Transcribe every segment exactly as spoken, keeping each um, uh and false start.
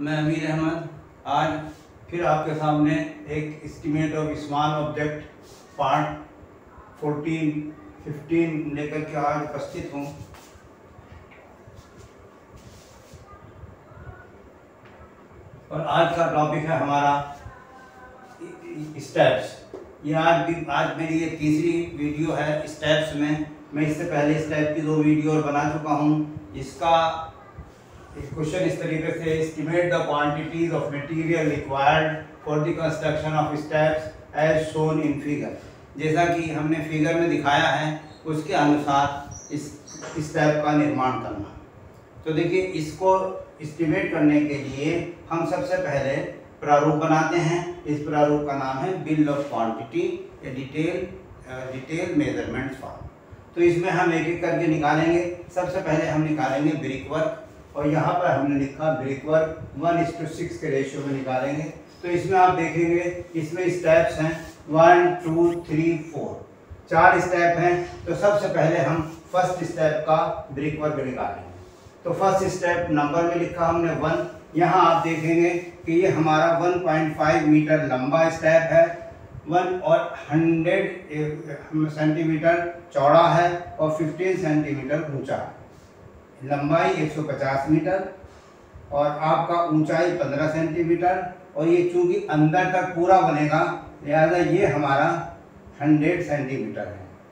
मैं अमीर अहमद आज फिर आपके सामने एक estimate of small object part fourteen fifteen लेकर के आज उपस्थित हूँ। और आज का टॉपिक है हमारा स्टेप्स। ये आज भी आज मेरी ये तीसरी वीडियो है स्टेप्स में। मैं इससे पहले स्टेप की दो वीडियो और बना चुका हूँ। इसका क्वेश्चन इस तरीके से, estimate the quantities of material required for the construction of steps as shown in figure. जैसा कि हमने फिगर में दिखाया है उसके अनुसार इस स्टेप का निर्माण करना। तो देखिए, इसको एस्टिमेट करने के लिए हम सबसे पहले प्रारूप बनाते हैं। इस प्रारूप का नाम है बिल ऑफ क्वांटिटी या डिटेल डिटेल मेजरमेंट फॉर्म। तो इसमें हम एक एक करके निकालेंगे। सबसे पहले हम निकालेंगे ब्रिक वर्क, और यहाँ पर हमने लिखा brick work one is two six के रेशियो में निकालेंगे। तो इसमें आप देखेंगे इसमें स्टेप्स हैं वन टू थ्री फोर, चार स्टेप हैं। तो सबसे पहले हम फर्स्ट स्टेप का ब्रिक वर्क निकालेंगे। तो फर्स्ट स्टेप नंबर में लिखा हमने वन। यहाँ आप देखेंगे कि ये हमारा वन पॉइंट फाइव मीटर लंबा स्टेप है, वन और हंड्रेड सेंटीमीटर चौड़ा है और फिफ्टीन सेंटीमीटर ऊंचा है। लंबाई एक सौ पचास मीटर और आपका ऊंचाई पंद्रह सेंटीमीटर। और ये चूंकि अंदर तक पूरा बनेगा लिहाजा ये हमारा हंड्रेड सेंटीमीटर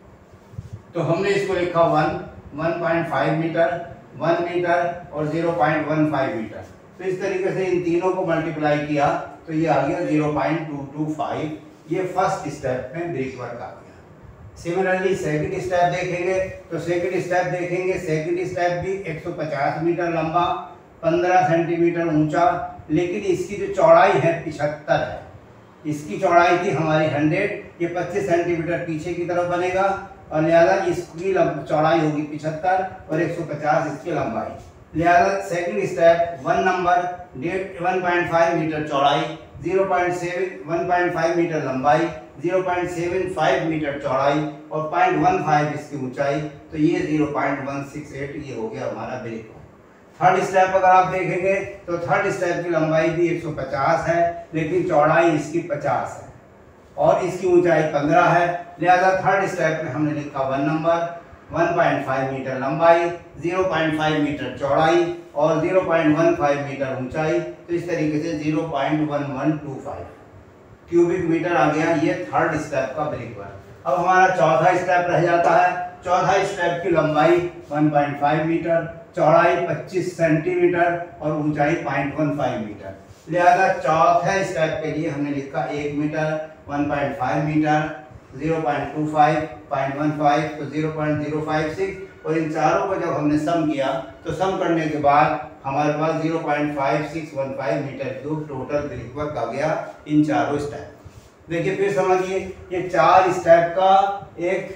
है। तो हमने इसको लिखा one one point five metre, one metre और zero point one five metre. तो इस तरीके से इन तीनों को मल्टीप्लाई किया तो ये आ गया zero point two two five. ये फर्स्ट स्टेप में ब्रिक वर्क आ गया। सिमिलरली सेकंड स्टेप देखेंगे तो सेकंड स्टेप देखेंगे सेकंड स्टेप भी एक सौ पचास मीटर लंबा, पंद्रह सेंटीमीटर ऊंचा, लेकिन इसकी जो चौड़ाई है पचहत्तर है। इसकी चौड़ाई थी हमारी हंड्रेड, ये पच्चीस सेंटीमीटर पीछे की तरफ बनेगा और लिहाजा इसकी चौड़ाई होगी पचहत्तर और एक सौ पचास इसकी लंबाई। लिहाजा second step one number that one point five metre चौड़ाई, zero point seven one point five metre लंबाई, zero point seven five metre चौड़ाई और ज़ीरो पॉइंट वन फाइव इसकी ऊंचाई। तो ये zero point one six eight ये हो गया हमारा ब्रिक। थर्ड स्टेप अगर आप देखेंगे तो थर्ड स्टेप की लंबाई भी एक सौ पचास है, लेकिन चौड़ाई इसकी पचास है और इसकी ऊंचाई पंद्रह है। लिहाजा थर्ड स्टेप में हमने लिखा one number one point five metre लंबाई, ज़ीरो पॉइंट फाइव मीटर चौड़ाई और zero point one five metre ऊंचाई। तो इस तरीके से zero point one one two five cubic metre आ गया ये थर्ड स्टेप का ब्रिक वर्क। अब हमारा चौथा स्टेप रह जाता है। चौथा स्टेप की लंबाई वन पॉइंट फाइव मीटर, चौड़ाई पच्चीस सेंटीमीटर और ऊंचाई zero point one five metre. लिहाजा चौथे स्टेप के लिए हमने लिखा एक metre, one point five metre, zero point two five, zero point one five तो zero point zero five six. और इन चारों को जब हमने सम किया तो सम करने के बाद हमारे पास zero point five six one five metre cube total brick work आ गया इन चारों स्टेप। देखिए फिर समझिए, ये चार स्टेप का एक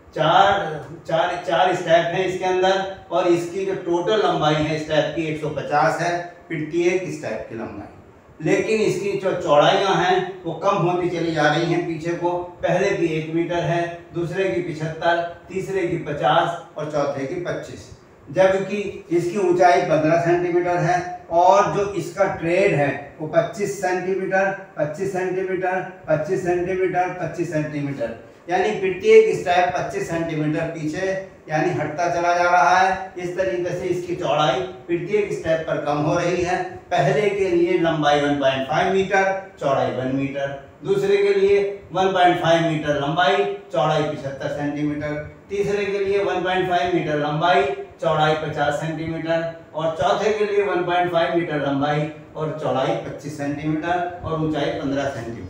चार चार चार स्टेप है इसके अंदर और इसकी जो टोटल लंबाई है स्टेप की एक सौ पचास है प्रत्येक स्टेप की लंबाई। लेकिन इसकी जो चौड़ाइयाँ हैं वो कम होती चली जा रही हैं पीछे को। पहले की एक मीटर है, दूसरे की पचहत्तर, तीसरे की पचास और चौथे की पच्चीस, जबकि इसकी ऊंचाई पंद्रह सेंटीमीटर है और जो इसका ट्रेड है वो पच्चीस सेंटीमीटर, पच्चीस सेंटीमीटर, पच्चीस सेंटीमीटर, पच्चीस सेंटीमीटर, यानी प्रत्येक स्टेप पच्चीस सेंटीमीटर पीछे यानी हटता चला जा रहा है। इस तरीके से इसकी चौड़ाई प्रत्येक स्टेप पर कम हो रही है। पहले के लिए लंबाई वन पॉइंट फाइव मीटर, चौड़ाई वन मीटर, दूसरे के लिए वन पॉइंट फाइव मीटर लंबाई, चौड़ाई पचहत्तर सेंटीमीटर, तीसरे के लिए वन पॉइंट फाइव मीटर लंबाई, चौड़ाई पचास सेंटीमीटर और चौथे के लिए वन पॉइंट फाइव मीटर लंबाई और चौड़ाई पच्चीस सेंटीमीटर और ऊंचाई पंद्रह सेंटीमीटर।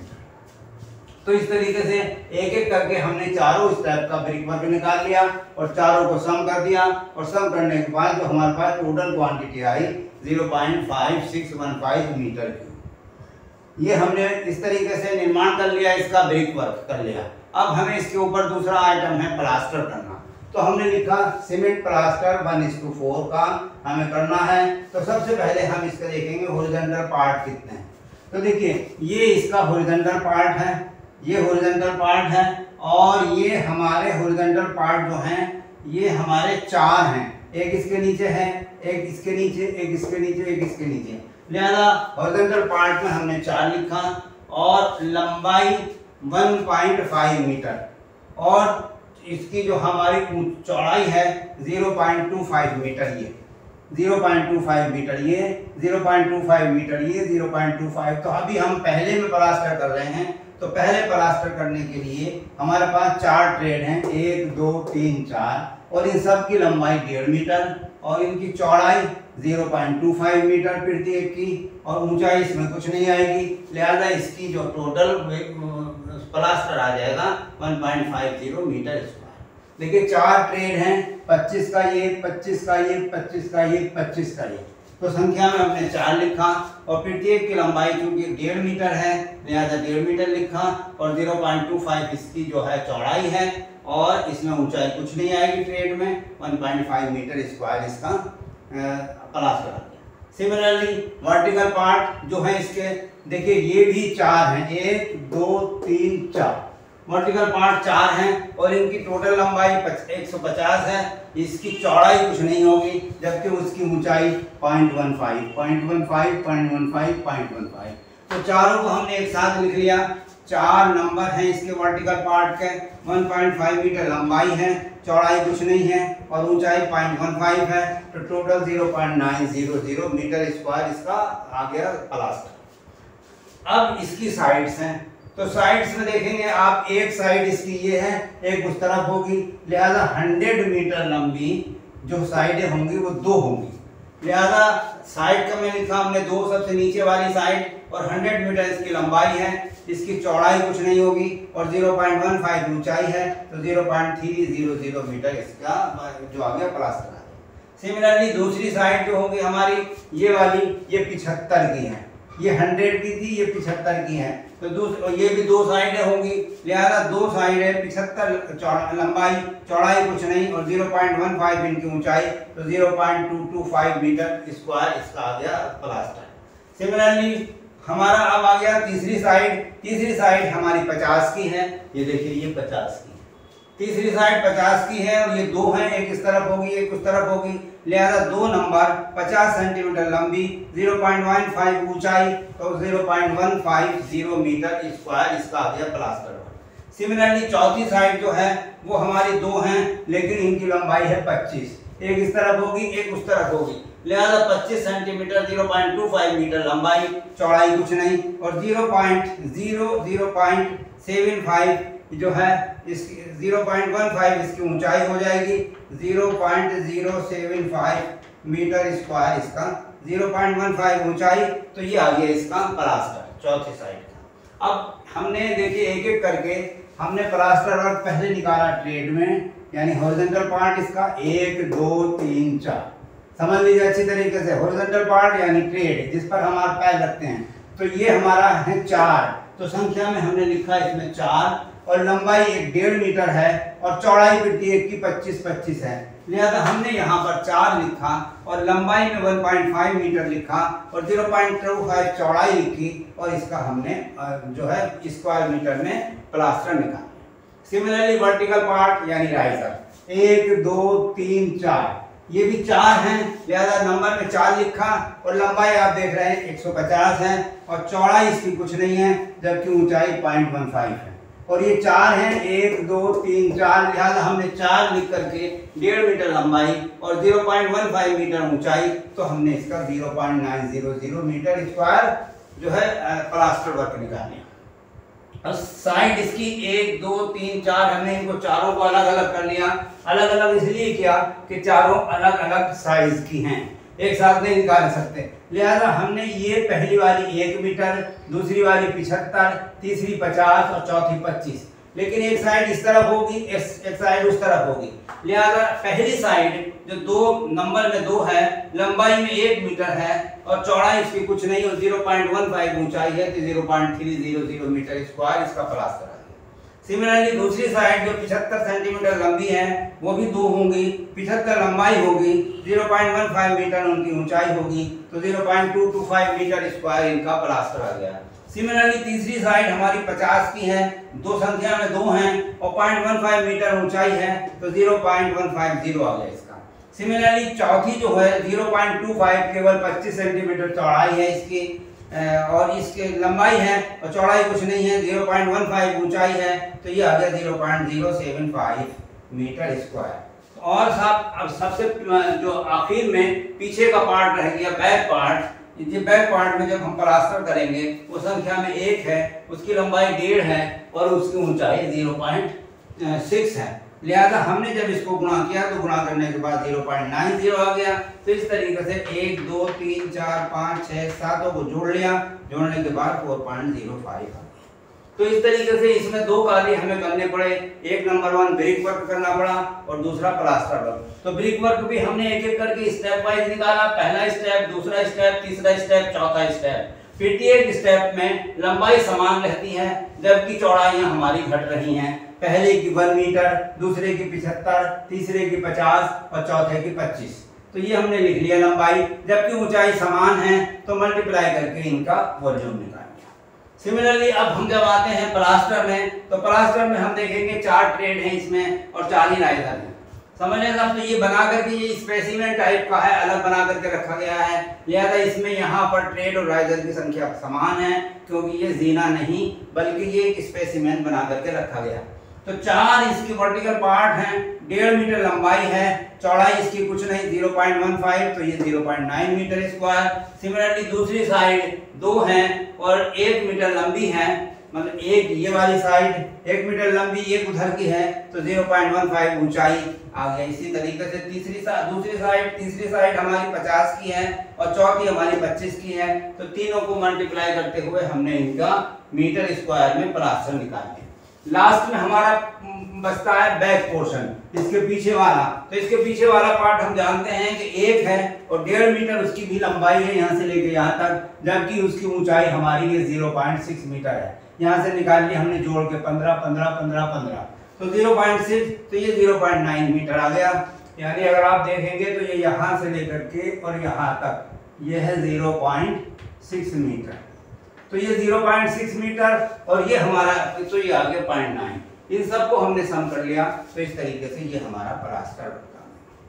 तो इस तरीके से एक एक करके हमने चारों स्टेप का ब्रिक वर्क निकाल लिया और चारों को सम कर दिया और सम करने के बाद जो हमारे पास टोटल क्वांटिटी आई zero point five six one five metre cube. ये हमने इस तरीके से निर्माण कर लिया, इसका ब्रिक वर्क कर लिया। अब हमें इसके ऊपर दूसरा आइटम है प्लास्टर करना। तो हमने लिखा cement plaster one is two four का हमें करना है। तो सबसे पहले हम इसका देखेंगे हॉरिजॉन्टल पार्ट कितने हैं। तो देखिए, ये इसका हॉरिजॉन्टल पार्ट है, ये हॉरिजॉन्टल पार्ट है और ये हमारे हॉरिजॉन्टल पार्ट जो हैं ये हमारे चार हैं। एक इसके नीचे है, एक इसके नीचे, एक इसके नीचे, एक इसके नीचे। लिहाजा हॉरिजॉन्टल पार्ट में हमने चार लिखा और लंबाई वन पॉइंट फाइव मीटर और इसकी जो हमारी चौड़ाई है zero point two five metre, ये zero point two five metre, ये zero point two five metre, ये ज़ीरो पॉइंट टू फाइव। तो अभी हम पहले में प्लास्टर कर रहे हैं, तो पहले प्लास्टर करने के लिए हमारे पास चार ट्रेड हैं, एक दो तीन चार, और इन सब की लंबाई डेढ़ मीटर और इनकी चौड़ाई zero point two five metre प्रत्येक की, और ऊंचाई इसमें कुछ नहीं आएगी। लिहाजा इसकी जो टोटल प्लास्टर आ जाएगा one point five zero metre square. देखिए चार ट्रेड हैं, पच्चीस का ये, पच्चीस का ये, पच्चीस का ये, पच्चीस का ये, तो संख्या में हमने चार लिखा और प्रत्येक की लंबाई चूंकि डेढ़ मीटर है लिहाजा डेढ़ मीटर लिखा और ज़ीरो पॉइंट टू फाइव इसकी जो है चौड़ाई है और इसमें ऊंचाई कुछ नहीं आएगी ट्रेड में, one point five metre square इसका प्लास्टर आ गया। सिमिलरली वर्टिकल पार्ट जो है इसके, देखिए ये भी चार हैं, एक दो तीन चार, वर्टिकल पार्ट चार हैं और इनकी टोटल लंबाई एक सौ पचास है, इसकी चौड़ाई कुछ नहीं होगी जबकि उसकी ऊंचाई point one five, point one five, point one five, point one five. तो चारों को हमने एक साथ लिख लिया। चार नंबर हैं इसके वर्टिकल पार्ट के, वन पॉइंट फाइव मीटर लंबाई है, चौड़ाई कुछ नहीं है और ऊंचाई पॉइंट वन फाइव है, तो total zero point nine zero zero metre square इसका आ गया प्लास्टर। अब इसकी साइड्स हैं, तो साइड्स में देखेंगे आप, एक साइड इसकी ये है, एक उस तरफ होगी, लिहाजा हंड्रेड मीटर लंबी जो साइडें होंगी वो दो होंगी। लिहाजा साइड का मैं लिखा हमने दो, सबसे नीचे वाली साइड, और हंड्रेड मीटर इसकी लंबाई है, इसकी चौड़ाई कुछ नहीं होगी और ज़ीरो पॉइंट वन फाइव ऊंचाई है, तो zero point three zero zero metre इसका जो आ गया प्लास्टर आ गया। सिमिलरली दूसरी साइड जो होगी हमारी ये वाली, ये पिछहत्तर की है, ये हंड्रेड की थी, ये पिछहत्तर की है, तो दूसरी ये भी दो साइडें होंगी, लिहाजा दो साइडें पिछहत्तर लंबाई, चौड़ाई कुछ नहीं और ज़ीरो पॉइंट वन फाइव इनकी ऊंचाई, तो zero point two two five metre square इसका आ गया प्लास्टर। सिमिलरली हमारा अब आ गया तीसरी साइड, तीसरी साइड हमारी पचास की है, ये देखिए ये पचास की, तीसरी साइड पचास की है और ये दो हैं, एक इस तरफ होगी एक उस तरफ होगी, लिहाजा दो नंबर पचास सेंटीमीटर लंबी, ज़ीरो पॉइंट वन फाइव ऊंचाई, तो zero point one five zero metre square इसका आ गया प्लास्टर। सिमिलरली चौथी साइड जो है वो हमारी दो हैं लेकिन इनकी लंबाई है पच्चीस, एक इस तरफ होगी एक उस तरफ होगी, लिहाजा पच्चीस centimetre, zero point two five metre लंबाई, चौड़ाई कुछ नहीं और zero point zero zero point seven five जो है इसकी ज़ीरो पॉइंट वन फाइव इसकी ऊंचाई हो जाएगी, zero point zero seven five metre square इसका, ज़ीरो पॉइंट वन फाइव ऊंचाई, तो ये आ गया इसका प्लास्टर चौथी साइड का। अब हमने देखिए एक एक करके हमने प्लास्टर वर्क पहले निकाला ट्रेड में, यानी हॉरिजॉन्टल पार्ट इसका एक दो तीन चार, समझ लीजिए अच्छी तरीके से, हॉरिजॉन्टल पार्ट यानी ट्रेड जिस पर हम पैर रखते हैं, तो ये हमारा है चार, तो संख्या में हमने लिखा इसमें चार और लंबाई एक डेढ़ मीटर है और चौड़ाई प्रत्येक की पच्चीस पच्चीस है, लिहाजा हमने यहाँ पर चार लिखा और लंबाई में वन पॉइंट फाइव मीटर लिखा और ज़ीरो पॉइंट टू फाइव चौड़ाई लिखी और इसका हमने जो है स्क्वायर मीटर में प्लास्टर निकाला। सिमिलरली वर्टिकल पार्ट यानी राइजर, एक दो तीन चार, ये भी चार हैं, लिहाजा नंबर में चार लिखा और लंबाई आप देख रहे हैं एक सौ पचास है और चौड़ाई इसकी कुछ नहीं है जबकि ऊंचाई पॉइंट वन फाइव है और ये चार हैं, एक दो तीन चार, लिहाजा हमने चार लिख करके डेढ़ मीटर लंबाई और zero point one five metre ऊंचाई, तो हमने इसका zero point nine zero zero metre square जो है प्लास्टर वर्क निकाले। और साइड इसकी एक दो तीन चार, हमने इनको चारों को अलग अलग कर लिया, अलग अलग इसलिए किया कि चारों अलग अलग साइज की हैं, एक साथ नहीं निकाल सकते, लिहाजा हमने ये पहली वाली एक मीटर, दूसरी वाली पिछहत्तर, तीसरी पचास और चौथी पच्चीस, लेकिन एक साइड इस तरफ होगी एक साइड उस तरफ होगी, लिहाजा पहली साइड जो दो नंबर में दो है, लंबाई में एक मीटर है और चौड़ाई इसकी कुछ नहीं और ज़ीरो पॉइंट वन फाइव ऊंचाई है, तो zero point three zero zero metre square इसका प्लास्टर आ गया। सिमिलरली दूसरी साइड जो पचहत्तर सेंटीमीटर लंबी है वो भी दो होंगी, पचहत्तर लंबाई होगी, zero point one five metre उनकी ऊंचाई होगी, तो zero point two two five metre square इनका प्लास्टर आ गया। सिमिलरली तीसरी साइड हमारी पचास की है, दो संख्या में दो हैं और पॉइंट वन फाइव मीटर ऊंचाई है, तो zero point one five zero आ गया इसका। सिमिलरली चौथी जो है ज़ीरो पॉइंट टू फाइव केवल पच्चीस सेंटीमीटर चौड़ाई है इसकी और इसके लंबाई है और चौड़ाई कुछ नहीं है, ज़ीरो पॉइंट वन फाइव ऊंचाई है, तो ये आ गया zero point zero seven five metre square. और साहब अब सबसे जो आखिर में पीछे का पार्ट रह गया बैक पार्ट, ये बैक पार्ट में जब हम प्लास्टर करेंगे वो संख्या में एक है, उसकी लंबाई डेढ़ है और उसकी ऊंचाई ज़ीरो पॉइंट सिक्स है। लिहाजा हमने जब इसको गुणा किया तो गुणा करने के बाद ज़ीरो पॉइंट नाइन ज़ीरो आ गया। तो इस तरीके से एक दो तीन चार पाँच छः सातों को जोड़ लिया, जोड़ने के बाद फोर पॉइंट ज़ीरो फाइव आ गया। तो इस तरीके से इसमें दो कार्य हमें करने पड़े, एक नंबर वन ब्रिक वर्क करना पड़ा और दूसरा प्लास्टर वर्क। तो ब्रिक वर्क भी हमने एक एक करके स्टेप वाइज निकाला, पहला स्टेप, दूसरा स्टेप, तीसरा स्टेप, चौथा स्टेप। प्रत्येक स्टेप में लंबाई समान रहती है जबकि चौड़ाइयां हमारी घट रही हैं, पहले की वन मीटर, दूसरे की पिछहत्तर, तीसरे की पचास और चौथे की पच्चीस। तो ये हमने लिख लिया लंबाई, जबकि ऊंचाई समान है तो मल्टीप्लाई करके इनका वॉल्यूम निकाल लिया। सिमिलरली अब हम जब आते हैं प्लास्टर में, तो प्लास्टर में हम देखेंगे चार ट्रेड हैं इसमें और चार ही राइजर हैं। समझ लें साहब, तो ये बना करके ये स्पेसिमेन टाइप का है, अलग बना करके रखा गया है। लिहाजा इसमें यहाँ पर ट्रेड और राइजर की संख्या समान है क्योंकि ये जीना नहीं बल्कि ये एक स्पेसिमेन बना करके रखा गया। तो चार इसकी वर्टिकल पार्ट हैं, डेढ़ मीटर लंबाई है, चौड़ाई इसकी कुछ नहीं ज़ीरो पॉइंट वन फाइव, तो ये zero point nine metre square. Similarly दूसरी साइड दो हैं और एक मीटर लंबी है, मतलब एक ये वाली साइड एक मीटर लंबी, एक उधर की है, तो ज़ीरो पॉइंट वन फाइव ऊंचाई आ गया। इसी तरीके से तीसरी सा, दूसरी साइड तीसरी साइड हमारी पचास की है और चौथी हमारी पच्चीस की है, तो तीनों को मल्टीप्लाई करते हुए हमने इनका मीटर स्क्वायर में प्लास्टर निकाल लिया। लास्ट में हमारा बचता है बैक पोर्शन, इसके पीछे वाला। तो इसके पीछे वाला पार्ट हम जानते हैं कि एक है और डेढ़ मीटर उसकी भी लंबाई है यहाँ से लेके यहाँ तक, जबकि उसकी ऊंचाई हमारी ये ज़ीरो पॉइंट सिक्स मीटर है। यहाँ से निकाल लिया हमने जोड़ के पंद्रह पंद्रह पंद्रह पंद्रह, तो ज़ीरो पॉइंट सिक्स, तो ये ज़ीरो पॉइंट नाइन मीटर आ गया। यानी अगर आप देखेंगे तो ये यहाँ से लेकर के और यहाँ तक ये है ज़ीरो पॉइंट सिक्स मीटर, तो ये ज़ीरो पॉइंट सिक्स मीटर और ये हमारा, तो ये आ गया पॉइंट नाइन। इन सब को हमने सम कर लिया, तो इस तरीके से ये हमारा प्लास्टर का।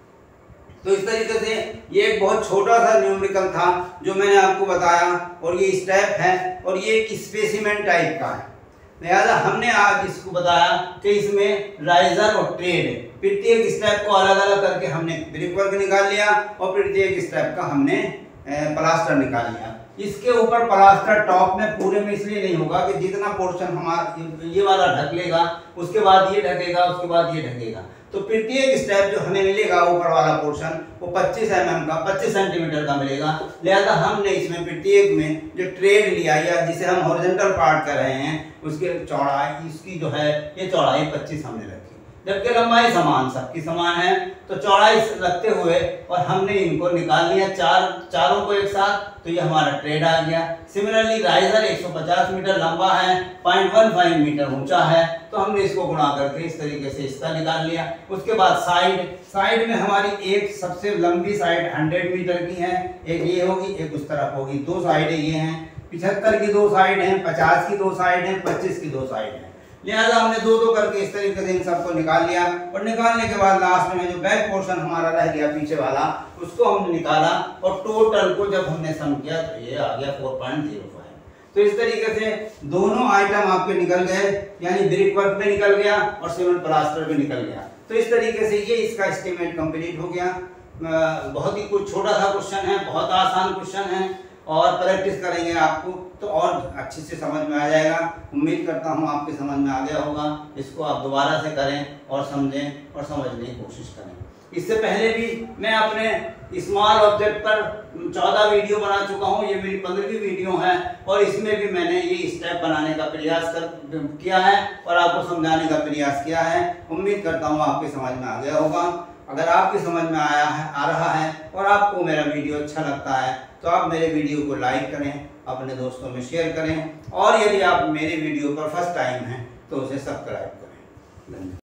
तो इस तरीके से ये एक बहुत छोटा सा न्यूमेरिकल था जो मैंने आपको बताया, और ये स्टेप है और ये एक स्पेसिमेन टाइप का है। लिहाजा हमने आज इसको बताया कि इसमें राइजर और ट्रेड, प्रत्येक स्टेप को अलग अलग करके हमने ब्रिक वर्क निकाल लिया और प्रत्येक स्टेप का हमने प्लास्टर निकाल लिया। इसके ऊपर प्लास्टर टॉप में पूरे में इसलिए नहीं होगा कि जितना पोर्शन हमारा ये वाला ढक लेगा उसके बाद ये ढकेगा, उसके बाद ये ढकेगा, तो प्रत्येक स्टेप जो हमें मिलेगा ऊपर वाला पोर्शन वो पच्चीस एम एम का पच्चीस सेंटीमीटर का मिलेगा। लिहाजा हमने इसमें प्रत्येक में जो ट्रेड लिया या जिसे हम हॉरिजॉन्टल पार्ट कर रहे हैं उसके चौड़ाई इसकी जो है ये चौड़ाई पच्चीस हमने रखी, जबकि लंबाई समान सबकी समान है। तो चौड़ाई रखते हुए और हमने इनको निकाल लिया चार चारों को एक साथ, तो ये हमारा ट्रेड आ गया। सिमिलरली राइजर एक सौ पचास मीटर लंबा है, पॉइंट वन फाइव मीटर ऊंचा है, तो हमने इसको गुणा करके इस तरीके से इसका निकाल लिया। उसके बाद साइड साइड में हमारी एक सबसे लंबी साइड हंड्रेड मीटर की है, एक ये होगी एक उस तरफ होगी, दो साइडें ये हैं, पिछहत्तर की दो साइड हैं, पचास की दो साइड हैं, पच्चीस की दो साइड हैं। लिहाजा हमने दो दो करके इस तरीके से इन सबको निकाल लिया और निकालने के बाद लास्ट में जो बैक पोर्शन हमारा रह गया पीछे वाला उसको हमने निकाला और टोटल को जब हमने सम किया तो ये आ गया फोर पॉइंट ज़ीरो फाइव। तो इस तरीके से दोनों आइटम आपके निकल गए, यानी ब्रिक वर्क भी निकल गया और सीमेंट प्लास्टर भी निकल गया। तो इस तरीके से ये इसका एस्टीमेट कंप्लीट हो गया। बहुत ही कुछ छोटा सा क्वेश्चन है, बहुत आसान क्वेश्चन है और प्रैक्टिस करेंगे आपको तो और अच्छे से समझ में आ जाएगा। उम्मीद करता हूँ आपके समझ में आ गया होगा। इसको आप दोबारा से करें और समझें और समझने की कोशिश करें। इससे पहले भी मैं अपने स्मॉल ऑब्जेक्ट पर चौदह वीडियो बना चुका हूँ, ये मेरी पंद्रहवीं वीडियो है और इसमें भी मैंने ये स्टेप बनाने का प्रयास कर किया है और आपको समझाने का प्रयास किया है। उम्मीद करता हूँ आपके समझ में आ गया होगा। अगर आपकी समझ में आया है आ रहा है और आपको मेरा वीडियो अच्छा लगता है तो आप मेरे वीडियो को लाइक करें, अपने दोस्तों में शेयर करें और यदि आप मेरे वीडियो पर फर्स्ट टाइम हैं तो उसे सब्सक्राइब करें। धन्यवाद।